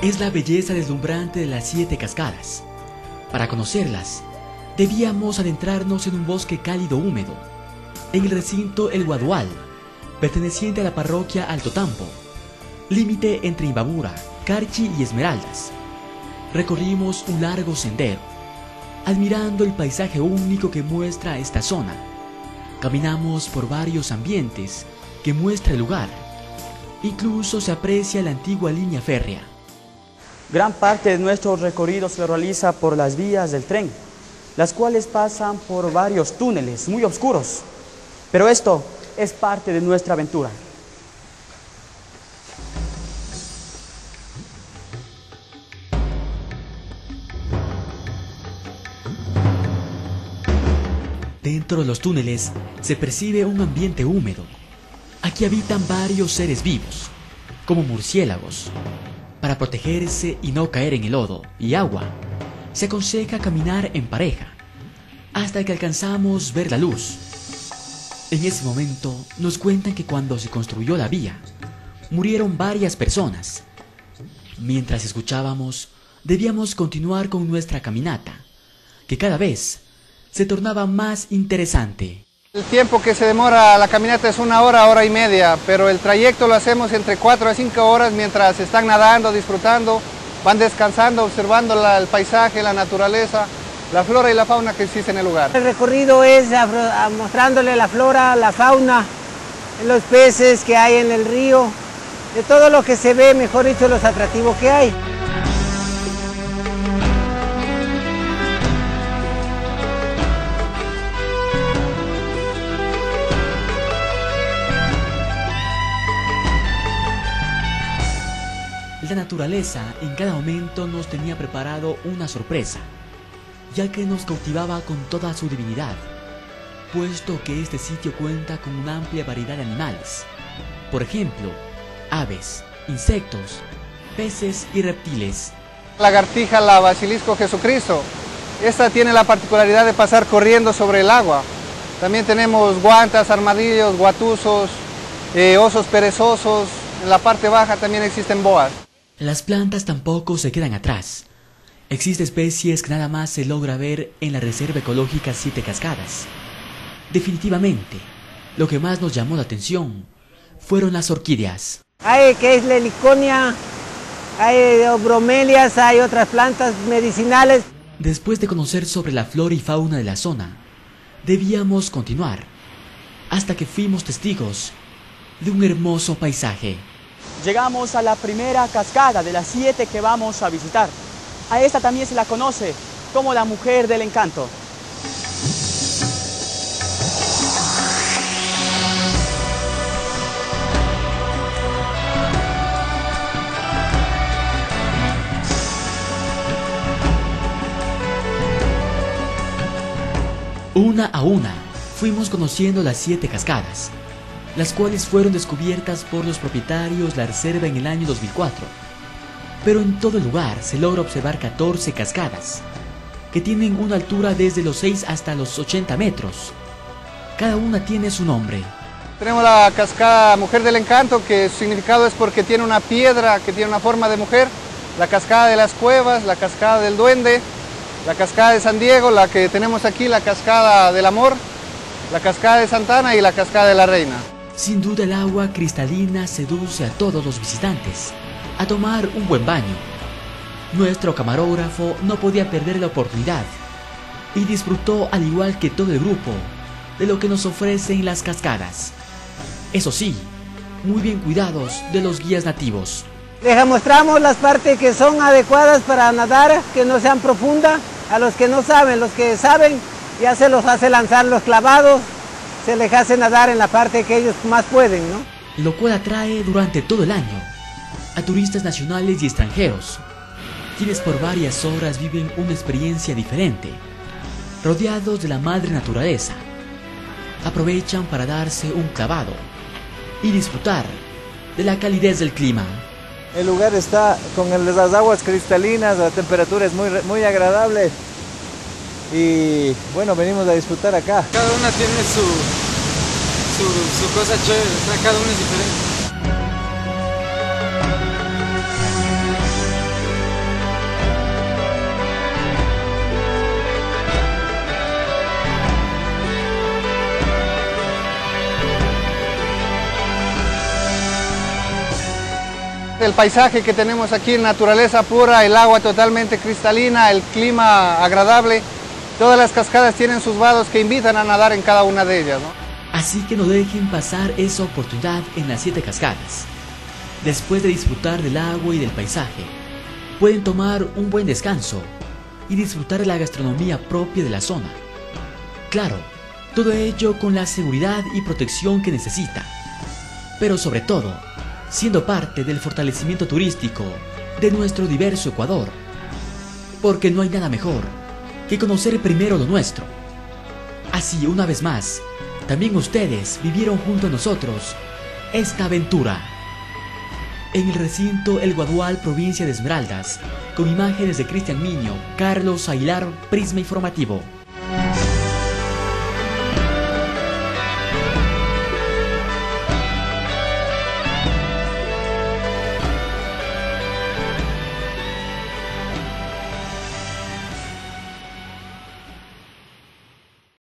es la belleza deslumbrante de las 7 cascadas. Para conocerlas, debíamos adentrarnos en un bosque cálido húmedo, en el recinto El Guadual, perteneciente a la parroquia Alto Tambo, límite entre Imbabura, Carchi y Esmeraldas. Recorrimos un largo sendero, admirando el paisaje único que muestra esta zona. Caminamos por varios ambientes que muestra el lugar. Incluso se aprecia la antigua línea férrea. Gran parte de nuestro recorrido se realiza por las vías del tren, las cuales pasan por varios túneles muy oscuros. Pero esto es parte de nuestra aventura. Dentro de los túneles se percibe un ambiente húmedo. Aquí habitan varios seres vivos, como murciélagos. Para protegerse y no caer en el lodo y agua, se aconseja caminar en pareja, hasta que alcanzamos ver la luz. En ese momento nos cuentan que cuando se construyó la vía, murieron varias personas. Mientras escuchábamos, debíamos continuar con nuestra caminata, que cada vez se tornaba más interesante. El tiempo que se demora la caminata es 1 hora, hora y media, pero el trayecto lo hacemos entre 4 a 5 horas mientras están nadando, disfrutando, van descansando, observando el paisaje, la naturaleza, la flora y la fauna que existe en el lugar. El recorrido es mostrándole la flora, la fauna, los peces que hay en el río, de todo lo que se ve, mejor dicho, los atractivos que hay. La naturaleza en cada momento nos tenía preparado una sorpresa, ya que nos cautivaba con toda su divinidad, puesto que este sitio cuenta con una amplia variedad de animales. Por ejemplo, aves, insectos, peces y reptiles. La lagartija, la basilisco Jesucristo, esta tiene la particularidad de pasar corriendo sobre el agua. También tenemos guantas, armadillos, guatuzos, osos perezosos. En la parte baja también existen boas. Las plantas tampoco se quedan atrás. Existen especies que nada más se logra ver en la Reserva Ecológica 7 Cascadas. Definitivamente, lo que más nos llamó la atención fueron las orquídeas. Hay que es la heliconia, hay bromelias, hay otras plantas medicinales. Después de conocer sobre la flora y fauna de la zona, debíamos continuar, hasta que fuimos testigos de un hermoso paisaje. Llegamos a la primera cascada de las 7 que vamos a visitar. A esta también se la conoce como la Mujer del Encanto. Una a una fuimos conociendo las 7 cascadas, las cuales fueron descubiertas por los propietarios de la reserva en el año 2004. Pero en todo el lugar se logra observar 14 cascadas, que tienen una altura desde los 6 hasta los 80 metros. Cada una tiene su nombre. Tenemos la cascada Mujer del Encanto, que su significado es porque tiene una piedra que tiene una forma de mujer. La cascada de las Cuevas, la cascada del Duende, la cascada de San Diego, la que tenemos aquí, la cascada del Amor, la cascada de Santana y la cascada de la Reina. Sin duda el agua cristalina seduce a todos los visitantes a tomar un buen baño. Nuestro camarógrafo no podía perder la oportunidad y disfrutó, al igual que todo el grupo, de lo que nos ofrecen las cascadas. Eso sí, muy bien cuidados de los guías nativos. Les mostramos las partes que son adecuadas para nadar, que no sean profundas. A los que no saben, los que saben, ya se los hace lanzar los clavados, se les hace nadar en la parte que ellos más pueden, ¿no? Lo cual atrae durante todo el año a turistas nacionales y extranjeros, quienes por varias horas viven una experiencia diferente, rodeados de la madre naturaleza. Aprovechan para darse un clavado y disfrutar de la calidez del clima. El lugar está con las aguas cristalinas, la temperatura es muy agradable y bueno, venimos a disfrutar acá. Cada una tiene su cosa chévere, cada una es diferente. El paisaje que tenemos aquí, naturaleza pura, el agua totalmente cristalina, el clima agradable. Todas las cascadas tienen sus vados que invitan a nadar en cada una de ellas, ¿no? Así que no dejen pasar esa oportunidad en las 7 cascadas. Después de disfrutar del agua y del paisaje, pueden tomar un buen descanso y disfrutar de la gastronomía propia de la zona. Claro, todo ello con la seguridad y protección que necesita, pero sobre todo, siendo parte del fortalecimiento turístico de nuestro diverso Ecuador, porque no hay nada mejor que conocer primero lo nuestro. Así, una vez más, también ustedes vivieron junto a nosotros esta aventura. En el recinto El Guadual, provincia de Esmeraldas, con imágenes de Cristian Miño, Carlos Aguilar, Prisma Informativo.